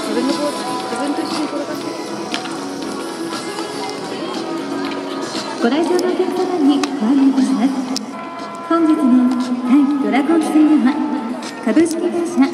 自分と一緒に転がってご来場のお客様にご案内いたします。本日の対ドラゴンズ戦では株式会社